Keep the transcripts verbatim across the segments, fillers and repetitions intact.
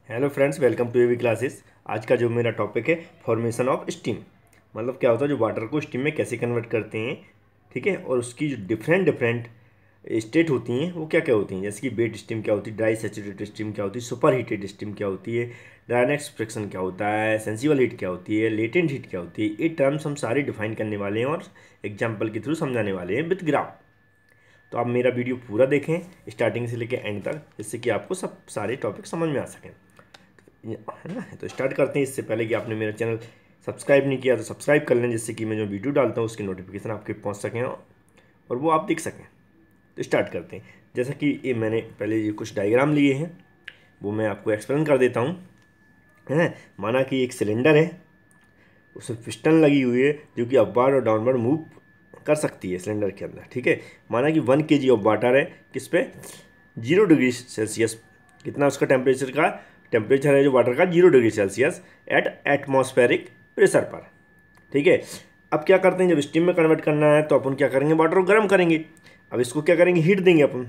Hello friends, welcome to AV classes. आज का जो मेरा टॉपिक है फॉर्मेशन ऑफ स्टीम। मतलब क्या होता है, जो वाटर को स्टीम में कैसे कन्वर्ट करते हैं, ठीक है। और उसकी जो डिफरेंट डिफरेंट स्टेट होती हैं वो क्या क्या होती हैं, जैसे कि वेट स्टीम क्या होती है, ड्राई सैचुरेटेड स्टीम क्या होती है, सुपर हीटेड स्टीम क्या होती है, डायनेमिक फ्रिक्शन क्या होता है, सेंसिबल हीट क्या होती है, लेटेंट हीट क्या होती है। ये टर्म्स हम सारे डिफाइन करने वाले हैं और एग्जाम्पल के थ्रू समझाने वाले हैं विद ग्राफ। तो आप मेरा वीडियो पूरा देखें स्टार्टिंग से लेकर एंड तक, जिससे कि आपको सब सारे टॉपिक समझ में आ सकें, है ना। तो स्टार्ट करते हैं। इससे पहले कि आपने मेरा चैनल सब्सक्राइब नहीं किया तो सब्सक्राइब कर लें, जिससे कि मैं जो वीडियो डालता हूँ उसकी नोटिफिकेशन आपके पहुँच सकें और वो आप देख सकें। तो स्टार्ट करते हैं। जैसा कि ये मैंने पहले ये कुछ डायग्राम लिए हैं, वो मैं आपको एक्सप्लेन कर देता हूँ। है, माना कि एक सिलेंडर है, उसमें पिस्टन लगी हुई है जो कि अपवर्ड और डाउनवर्ड मूव कर सकती है सिलेंडर के अंदर, ठीक है। माना कि one K G of water है, किस पे, जीरो डिग्री सेल्सियस। कितना उसका टेम्परेचर का टेम्परेचर है जो वाटर का, zero degree Celsius at atmospheric pressure पर, ठीक है। अब क्या करते हैं, जब स्टीम में कन्वर्ट करना है तो अपन क्या करेंगे, वाटर को गर्म करेंगे। अब इसको क्या करेंगे, हीट देंगे। अपन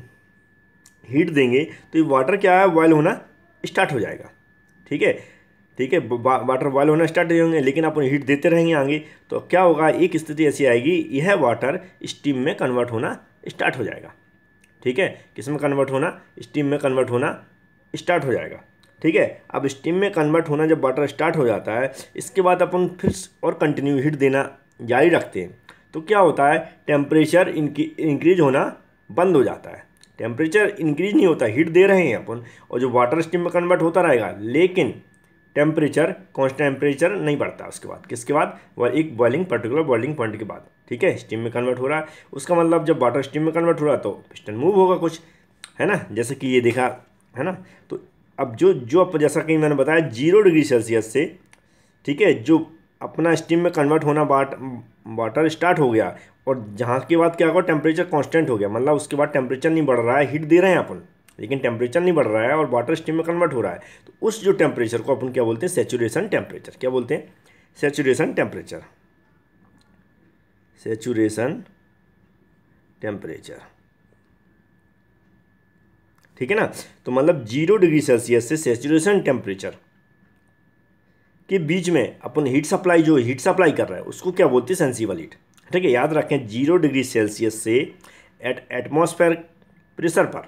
हीट देंगे तो ये वाटर क्या है, बॉयल होना स्टार्ट हो जाएगा, ठीक है। ठीक है, वाटर बॉयल होना स्टार्ट हो जाएंगे, लेकिन अपन हीट देते रहेंगे आगे तो क्या होगा, एक स्थिति ऐसी आएगी, यह वाटर स्टीम में कन्वर्ट होना स्टार्ट हो जाएगा, ठीक है। किस में कन्वर्ट होना, स्टीम में कन्वर्ट होना स्टार्ट हो जाएगा, ठीक है। अब स्टीम में कन्वर्ट होना जब वाटर स्टार्ट हो जाता है, इसके बाद अपन फिर और कंटिन्यू हीट देना जारी रखते हैं, तो क्या होता है, टेम्परेचर इंक्रीज होना बंद हो जाता है। टेम्परेचर इंक्रीज नहीं होता, हीट दे रहे हैं अपन, और जो वाटर स्टीम में कन्वर्ट होता रहेगा, लेकिन टेम्परेचर कांस्टेंट टेम्परेचर नहीं बढ़ता उसके बाद। किसके बाद, वह एक बॉइलिंग पर्टिकुलर बॉइलिंग पॉइंट के बाद, ठीक है। स्टीम में कन्वर्ट हो रहा है, उसका मतलब जब वाटर स्टीम में कन्वर्ट हो रहा है तो पिस्टन मूव होगा कुछ, है ना, जैसे कि ये देखा, है ना। तो अब जो जो अब जैसा कि मैंने बताया, जीरो डिग्री सेल्सियस से, ठीक है, जो अपना स्टीम में कन्वर्ट होना वाट वाटर स्टार्ट हो गया, और जहाँ के बाद क्या होगा, टेम्परेचर कांस्टेंट हो गया। मतलब उसके बाद टेम्परेचर नहीं बढ़ रहा है, हीट दे रहे हैं अपन, लेकिन टेम्परेचर नहीं बढ़ रहा है और वाटर स्टीम में कन्वर्ट हो रहा है। तो उस जो टेम्परेचर को अपन क्या बोलते हैं, सैचुरेशन टेम्परेचर। क्या बोलते हैं, सैचुरेशन टेम्परेचर। सैचुरेशन टेम्परेचर, ठीक है ना। तो मतलब जीरो डिग्री सेल्सियस से सैचुरेशन टेम्परेचर के बीच में अपन हीट सप्लाई, जो हीट सप्लाई कर रहा है उसको क्या बोलते हैं, सेंसिबल हीट, ठीक है। याद रखें, जीरो डिग्री सेल्सियस से एट एटमॉस्फेयर प्रेशर पर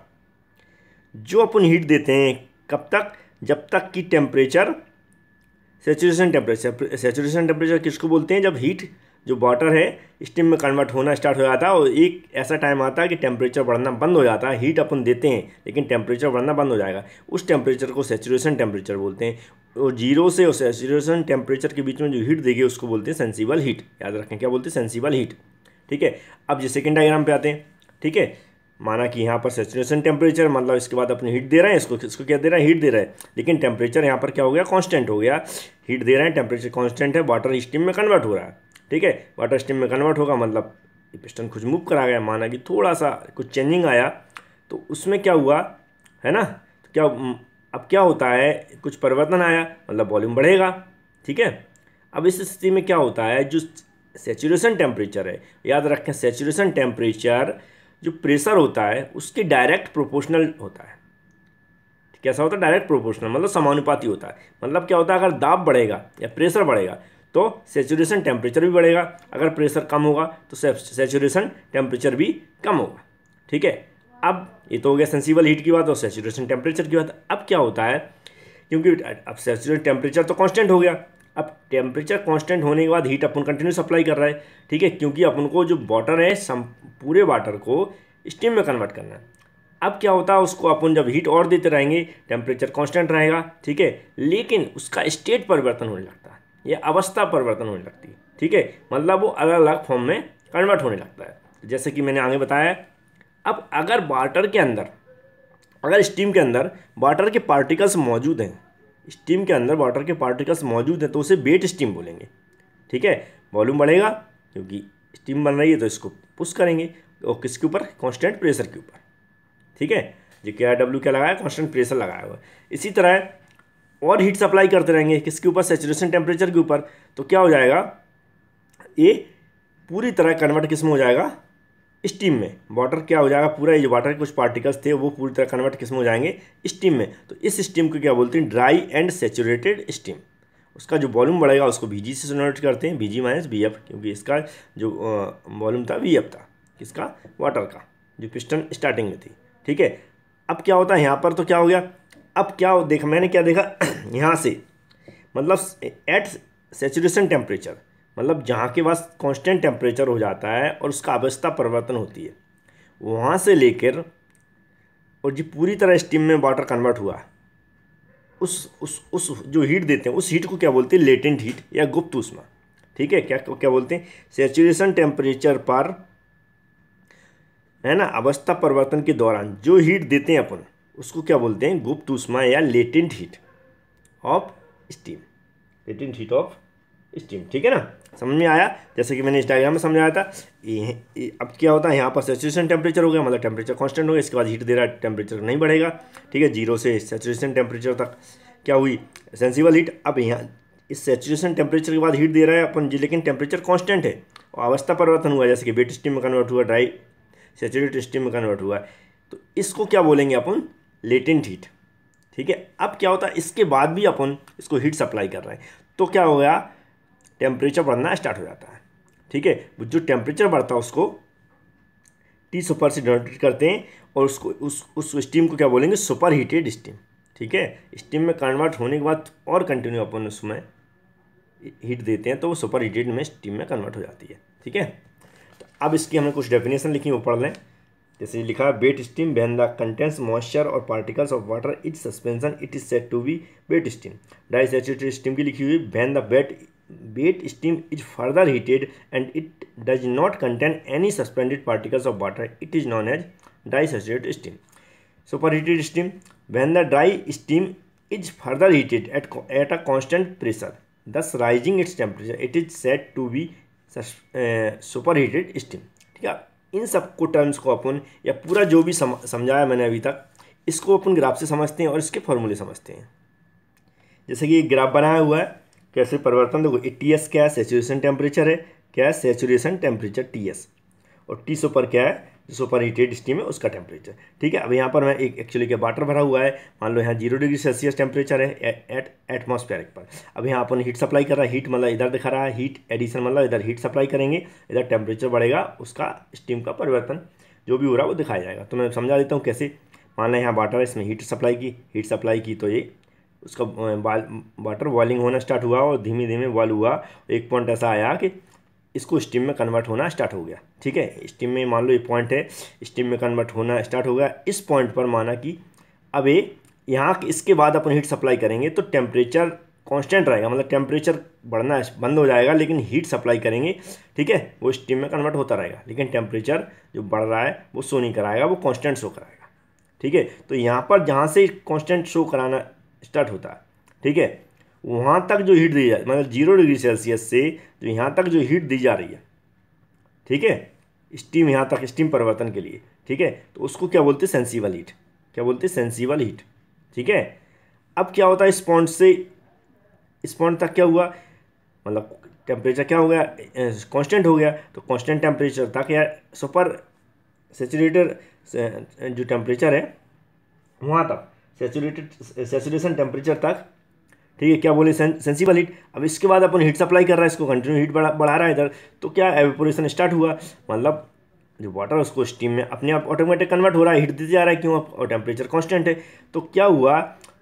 जो अपन हीट देते हैं, कब तक, जब तक कि temperature, saturation temperature. Saturation temperature किसको बोलते हैं, जब हीट, जो वाटर है, स्टीम में कन्वर्ट होना स्टार्ट हो जाता है और एक ऐसा टाइम आता है कि टेम्परेचर बढ़ना बंद हो जाता है। हीट अपन देते हैं लेकिन टेम्परेचर बढ़ना बंद हो जाएगा, उस टेम्परेचर को सैचुरेशन टेम्परेचर बोलते हैं। और जीरो से और सैचुरेशन टेम्परेचर के बीच में जो हीट देगी उसको बोलते हैं सेंसिबल हीट। याद रखें, क्या बोलते हैं, सेंसिबल हीट, ठीक है। अब जो सेकेंड डायग्राम पे आते हैं, ठीक है। माना कि यहाँ पर सैचुरेशन टेम्परेचर, मतलब इसके बाद अपने हीट दे रहे हैं, इसको इसको क्या दे रहे हैं, हीट दे रहे हैं, लेकिन टेम्परेचर यहाँ पर क्या हो गया, कांस्टेंट हो गया। हीट दे रहे हैं, टेम्परेचर कांस्टेंट है, वाटर स्टीम में कन्वर्ट हो रहा है, ठीक है। वाटर स्टीम में कन्वर्ट होगा मतलब पिस्टन कुछ मूव करा गया, माना कि थोड़ा सा कुछ चेंजिंग आया, तो उसमें क्या हुआ, है ना। तो क्या, अब क्या होता है, कुछ परिवर्तन आया मतलब वॉल्यूम बढ़ेगा, ठीक है। अब इस स्थिति में क्या होता है, जो सैचुरेशन टेम्परेचर है, याद रखें, सैचुरेशन टेम्परेचर जो प्रेशर होता है उसके डायरेक्ट प्रोपोर्शनल होता है। कैसा होता है, डायरेक्ट प्रोपोर्शनल, मतलब समानुपाती होता है। मतलब क्या होता है, अगर दाब बढ़ेगा या प्रेशर बढ़ेगा तो सैचुरेशन टेम्परेचर भी बढ़ेगा, अगर प्रेशर कम होगा तो सैचुरेशन टेम्परेचर भी कम होगा, ठीक है। अब ये तो हो गया सेंसिबल हीट की बात और सैचुरेशन टेम्परेचर की बात। अब क्या होता है, क्योंकि अब सैचुरेशन टेम्परेचर तो कांस्टेंट हो गया, अब टेम्परेचर कांस्टेंट होने के बाद हीट अपन कंटिन्यू सप्लाई कर रहा है, ठीक है, क्योंकि अपन को जो वाटर है, सम पूरे वाटर को स्टीम में कन्वर्ट करना है। अब क्या होता है, उसको अपन जब हीट और देते रहेंगे, टेम्परेचर कांस्टेंट रहेगा, ठीक है, लेकिन उसका स्टेट परिवर्तन होने लगता है, या अवस्था परिवर्तन होने लगती है, ठीक है। मतलब वो अलग अलग फॉर्म में कन्वर्ट होने लगता है, जैसे कि मैंने आगे बताया। अब अगर वाटर के अंदर, अगर स्टीम के अंदर वाटर के पार्टिकल्स मौजूद हैं, स्टीम के अंदर वाटर के पार्टिकल्स मौजूद हैं, तो उसे वेट स्टीम बोलेंगे, ठीक है। वॉल्यूम बढ़ेगा क्योंकि स्टीम बन रही है, तो इसको पुश करेंगे, और किसके ऊपर, कांस्टेंट प्रेशर के ऊपर, ठीक है। जो क्या डब्ल्यू क्या लगाया, कांस्टेंट प्रेशर लगाया हुआ है। इसी तरह और हीट सप्लाई करते रहेंगे, किसके ऊपर, सैचुरेशन टेम्परेचर के ऊपर, तो क्या हो जाएगा, ये पूरी तरह कन्वर्ट किस में हो जाएगा, स्टीम में वाटर क्या हो जाएगा, पूरा ये जो वाटर के कुछ पार्टिकल्स थे वो पूरी तरह कन्वर्ट किस में हो जाएंगे, स्टीम में। तो इस स्टीम को क्या बोलते हैं, ड्राई एंड सेचुरेटेड स्टीम। उसका जो वॉल्यूम बढ़ेगा उसको वी जी से नोट करते हैं, V G minus V F, क्योंकि इसका जो वॉल्यूम था वी एफ था, किसका, वाटर का, जो पिस्टन स्टार्टिंग में थी। ठीक है, अब क्या होता है यहाँ पर, तो क्या हो गया, अब क्या देखा मैंने, क्या देखा यहाँ से, मतलब एट सेचुरेशन टेम्परेचर, मतलब जहाँ के पास कांस्टेंट टेम्परेचर हो जाता है और उसका अवस्था परिवर्तन होती है, वहाँ से लेकर और जो पूरी तरह स्टीम में वाटर कन्वर्ट हुआ, उस उस उस जो हीट देते हैं उस हीट को क्या बोलते हैं, लेटेंट हीट या गुप्त ऊष्मा। ठीक है, क्या क्या बोलते हैं, सेचुरेशन टेम्परेचर पर, है ना, अवस्था परिवर्तन के दौरान जो हीट देते हैं अपन, उसको क्या बोलते हैं, गुप्त ऊष्मा या latent heat of steam, latent heat of steam. ठीक है ना, समझ में आया, जैसे कि मैंने इस डायग्राम में समझाया था। ये, ये अब क्या होता है, यहाँ पर सेचुरेशन टेम्परेचर हो गया, मतलब टेम्परेचर कांस्टेंट हो गया, इसके बाद हीट दे रहा है, टेम्परेचर नहीं बढ़ेगा। ठीक है, जीरो से सेचुरेशन टेम्परेचर तक क्या हुई, सेंसिबल हीट। अब यहाँ इस सेचुरेशन टेम्परेचर के बाद हीट दे रहा है अपन जी, लेकिन टेम्परेचर कांस्टेंट है और अवस्था परिवर्तन हुआ, जैसे कि वेट स्टीम में कन्वर्ट हुआ, ड्राई सेचुरेटेड स्टीम में कन्वर्ट हुआ, तो इसको क्या बोलेंगे अपन, लेटेंट हीट। ठीक है, अब क्या होता है, इसके बाद भी अपन इसको हीट सप्लाई कर रहे हैं, तो क्या हो गया, टेम्परेचर बढ़ना स्टार्ट हो जाता है। ठीक है, जो टेम्परेचर बढ़ता है उसको टी सुपर से डिनोट करते हैं, और उसको उस उस स्टीम को क्या बोलेंगे, सुपर हीटेड स्टीम। ठीक है, स्टीम में कन्वर्ट होने के बाद और कंटिन्यू अपन उसमें हीट देते हैं तो वो सुपर हीटेड में स्टीम में कन्वर्ट हो जाती है। ठीक है, तो अब इसकी हमने कुछ डेफिनेशन लिखी, वो पढ़ लें। जैसे लिखा है, wet steam when the contents moisture और particles of water is suspension it is said to be wet steam. Dry saturated steam की लिखी हुई, when the wet wet steam is further heated and it does not contain any suspended particles of water, it is known as dry saturated steam. Superheated steam, when the dry steam is further heated at, at a constant pressure, thus rising its temperature, it is said to be uh, superheated steam. ठीक है, इन सब को terms को अपन, या पूरा जो भी सम, समझाया मैंने अभी तक, इसको अपन ग्राफ से समझते हैं और इसके फॉर्मूले समझते हैं। जैसे कि ये ग्राफ बनाया हुआ है, कैसे परिवर्तन, देखो टी एस क्या है, सेचुरेशन टेम्परेचर है, क्या है, सेचुरेशन टेम्परेचर टी एस, और टी सुपर क्या है, जो सुपर हीटेड स्टीम है उसका टेम्परेचर। ठीक है, अब यहाँ पर मैं एक एक्चुअली क्या वाटर भरा हुआ है, मान लो यहाँ जीरो डिग्री सेल्सियस टेम्परेचर है एट एटमॉस्फेरिक पर। अब यहाँ अपन हीट सप्लाई कर रहा है, हीट मतलब इधर दिखा रहा है, हीट एडिशन मतलब इधर हीट सप्लाई करेंगे, इधर टेम्परेचर बढ़ेगा, उसका स्टीम का परिवर्तन जो भी हो रहा है वो दिखाया जाएगा। तो मैं समझा देता हूँ कैसे। मान लें यहाँ वाटर है, इसमें हीट सप्लाई की, हीट सप्लाई की तो ये उसका वाटर बॉइलिंग होना स्टार्ट हुआ और धीमे धीमे बॉयल हुआ, एक पॉइंट ऐसा आया कि इसको स्टीम में कन्वर्ट होना स्टार्ट हो गया। ठीक है, स्टीम में मान लो ये पॉइंट है, स्टीम में कन्वर्ट होना स्टार्ट हो गया। इस पॉइंट पर माना कि अब ये यहाँ इसके बाद अपन हीट सप्लाई करेंगे तो टेम्परेचर कांस्टेंट रहेगा, मतलब टेम्परेचर बढ़ना बंद हो जाएगा, लेकिन हीट सप्लाई करेंगे, ठीक है, वो स्टीम में कन्वर्ट होता रहेगा, लेकिन टेम्परेचर जो बढ़ रहा है वो शो नहीं कराएगा, वो कांस्टेंट शो कराएगा। ठीक है, तो यहाँ पर जहाँ से कांस्टेंट शो कराना स्टार्ट होता है, ठीक है, वहाँ तक जो हीट दी जाए, मतलब जीरो डिग्री सेल्सियस से जो यहाँ तक जो हीट दी जा रही है, ठीक है, स्टीम यहाँ तक स्टीम परिवर्तन के लिए, ठीक है, तो उसको क्या बोलते हैं, सेंसिबल हीट। क्या बोलते हैं, सेंसिबल हीट। ठीक है, अब क्या होता है, इस पॉइंट से इस पॉइंट तक क्या हुआ, मतलब टेम्परेचर क्या हो गया, कांस्टेंट हो गया, तो कांस्टेंट टेम्परेचर तक या सुपर सेचुरेटेड जो टेम्परेचर है वहाँ तक, सेचुरेटेड सेचुरेशन टेम्परेचर तक, ठीक है, क्या बोले, सेंसिबल हीट। अब इसके बाद अपन हीट सप्लाई कर रहा है, इसको कंटिन्यू हीट बढ़ा बढ़ा रहा है इधर, तो क्या एवेपोरेशन स्टार्ट हुआ, मतलब जो वाटर उसको स्टीम में अपने आप ऑटोमेटिक कन्वर्ट हो रहा है, हीट देते जा रहा है, क्यों, और टेम्परेचर कांस्टेंट है। तो क्या हुआ,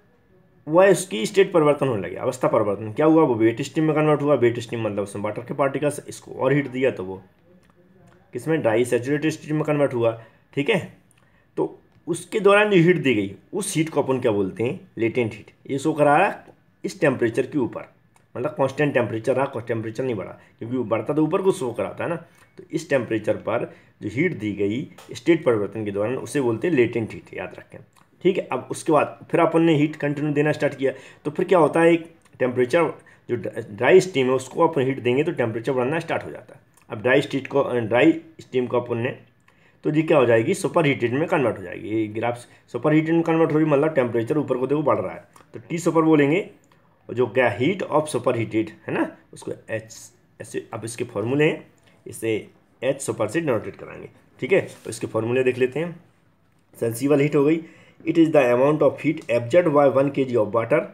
वह उसकी स्टेट परिवर्तन होने लगे, अवस्था परिवर्तन। क्या हुआ, वो वेट स्टीम में कन्वर्ट हुआ, वेट स्टीम मतलब उसमें वाटर के पार्टिकल्स, इसको और हीट दिया तो वो किसमें, ड्राई सेचुरेटेड स्टीम में कन्वर्ट हुआ। ठीक है, तो उसके दौरान जो हीट दी गई, उस हीट को अपन क्या बोलते हैं, लेटेंट हीट। ये शो करा रहा है इस टेम्परेचर के ऊपर, मतलब कांस्टेंट टेम्परेचर रहा, टेम्परेचर नहीं बढ़ा, क्योंकि वो बढ़ता तो ऊपर को शो कराता है ना। तो इस टेम्परेचर पर जो हीट दी गई स्टेट परिवर्तन के दौरान, उसे बोलते हैं लेटेंट हीट, याद रखें। ठीक है, अब उसके बाद फिर अपन ने हीट कंटिन्यू देना स्टार्ट किया, तो फिर क्या होता है, एक टेम्परेचर जो ड्राई स्टीम है उसको अपन हीट देंगे तो टेम्परेचर बढ़ना स्टार्ट हो जाता है। अब ड्राई स्टीट को ड्राई स्टीम को अपन ने, तो जी क्या हो जाएगी, सुपर हीटेड में कन्वर्ट हो जाएगी। ये ग्राफ सुपर हीटेड में कन्वर्ट हो रही, मतलब टेम्परेचर ऊपर को देखो बढ़ रहा है, तो टी सुपर बोलेंगे, जो क्या हीट ऑफ सुपर हीटेड है ना, उसको एच ऐसे। अब इसके फॉर्मूले हैं, इसे एच सुपर से डिनोटेट कराएंगे। ठीक है, तो इसके फॉर्मूले देख लेते हैं। सेंसिबल हीट हो गई, it is the amount of heat absorbed by one K G of water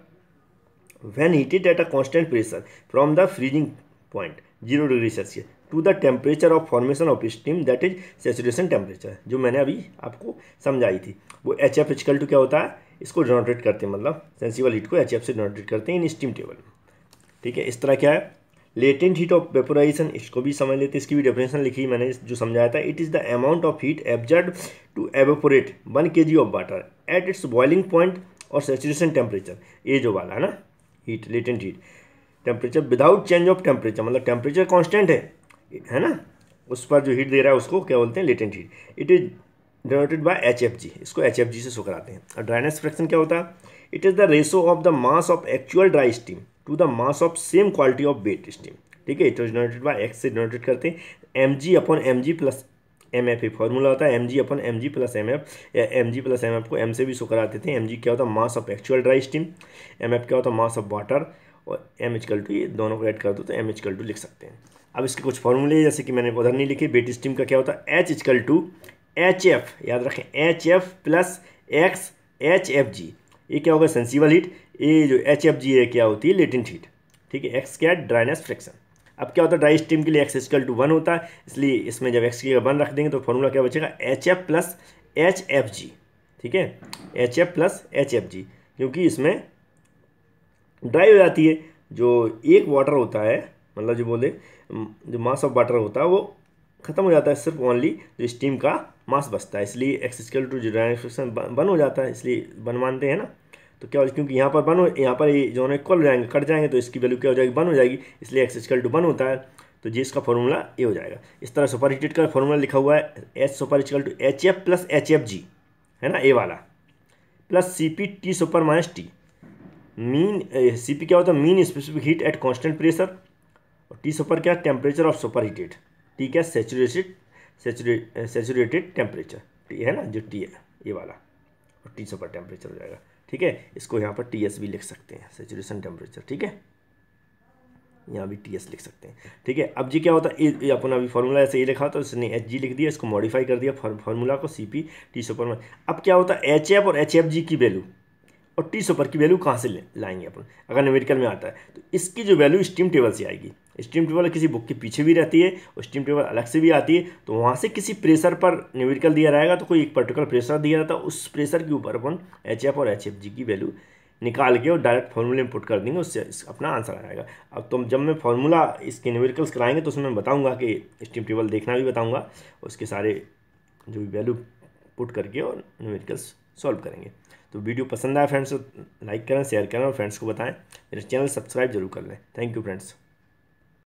when heated at a constant pressure from the freezing point zero degree Celsius to the temperature of formation of steam that is saturation temperature। जो मैंने अभी आपको समझाई थी वो H F equal to क्या होता है, इसको डिनोटेट करते हैं, मतलब सेंसिबल हीट को एच एफ से डिनोटेट करते हैं इन स्टीम टेबल में। ठीक है, इस तरह क्या है लेटेंट हीट ऑफ वेपोराइजेशन, इसको भी समझ लेते हैं, इसकी भी डेफिनेशन लिखी मैंने जो समझाया था। It is the amount of heat absorbed to evaporate one K G of water at its boiling point और सेचुरेशन टेम्परेचर, ये जो वाला है ना heat, latent heat temperature without change of temperature, मतलब टेम्परेचर कांस्टेंट है है ना, उस पर जो हीट दे रहा है उसको क्या बोलते हैं, latent heat. It is denoted by H F G, इसको एच एफ जी से शो कराते हैं। और ड्राइनेस फ्रैक्शन क्या होता है, it is the ratio of the mass of actual dry steam to the mass of same quality of wet steam. ठीक है, it is denoted by X से डिनोटेट करते हैं, M G upon M G plus M F, formula होता है M G upon M G plus M F, या M G plus M F को M से भी शो कराते थे। एम जी क्या होता है, mass of actual dry steam, M F क्या होता है, मास ऑफ वाटर, और एम इक्वल टू, ये दोनों को ऐड कर दो तो एम इक्वल टू लिख सकते हैं। अब इसके कुछ फॉर्मूले जैसे कि मैंने उधर नहीं लिखे, वेट स्टीम का क्या होता है, H equal to H F, याद रखें H F plus X H F G, ये क्या होगा सेंसिबल हीट, ये जो एच एफ जी है क्या होती है लेटेंट हीट। ठीक है, एक्स क्या है ड्राइनेस फ्रैक्शन। अब क्या होता है ड्राई स्टीम के लिए एक्स इक्वल टू वन होता है, इसलिए इसमें जब एक्स की वन रख देंगे तो फॉर्मूला क्या बचेगा, H F plus H F G. ठीक है, H F plus H F G, क्योंकि इसमें ड्राई हो जाती है, जो एक वाटर होता है, मतलब जो बोले जो मास ऑफ वाटर होता है वो खत्म हो जाता है, सिर्फ ओनली जो स्टीम का मास बचता है, इसलिए एक्स इक्वल टू जो ड्राई फ्रैक्शन वन हो जाता है, इसलिए वन मानते हैं ना। तो क्या हो, क्योंकि यहाँ पर वन हो, यहाँ पर ये जो इक्वल हो जाएंगे, कट जाएंगे, तो इसकी वैल्यू क्या हो जाएगी, वन हो जाएगी, इसलिए एक्स इक्वल टू वन होता है, तो जी इसका फॉर्मूला ये हो जाएगा। इस तरह सुपर हीटेड का फॉर्मूला लिखा हुआ है, H super equal to H F plus H F G, है ना ए वाला, plus C P T super minus T. Mean C P क्या होता है, mean specific heat at constant pressure, और टी सुपर क्या temperature of super heated, T क्या saturated saturate saturated temperature, T है ना जो टी है ये वाला, और टी सुपर टेम्परेचर हो जाएगा। ठीक है, इसको यहाँ पर टी एस भी लिख सकते हैं, सेचुरेशन टेम्परेचर। ठीक है, यहाँ भी टी एस लिख सकते हैं। ठीक है, अब जी क्या होता है, ये अपना अभी फॉर्मूला ऐसे ही लिखा तो इसने एच जी लिख दिया, इसको मॉडिफाई कर दिया फॉर्मूला को, सी पी टी सुपर में। अब क्या होता है, एच एफ और एच एफ जी की वैल्यू और टी सुपर की वैल्यू कहाँ से लाएंगे अपन, अगर न्यूमेरिकल में आता है तो इसकी जो वैल्यू स्टीम टेबल से आएगी। स्टीम टेबल किसी बुक के पीछे भी रहती है और स्टीम टेबल अलग से भी आती है, तो वहाँ से किसी प्रेशर पर न्यूमेरिकल दिया रहेगा, तो कोई एक पर्टिकुलर प्रेशर दिया रहता है, उस प्रेशर के ऊपर अपन एच एफ और एच एफ जी की वैल्यू निकाल के और डायरेक्ट फार्मूले में पुट कर देंगे, उससे अपना आंसर आ जाएगा। अब तुम जब मैं फार्मूला इसके न्यूमेरिकल्स कराएंगे तो उसमें मैं बताऊँगा कि स्टीम टेबल देखना भी बताऊँगा, उसके सारे जो भी वैल्यू पुट करके और न्यूमेरिकल्स सॉल्व करेंगे। तो वीडियो पसंद आया फ्रेंड्स तो लाइक करें, शेयर करें और फ्रेंड्स को बताएं, मेरे चैनल सब्सक्राइब जरूर कर लें। Thank you friends.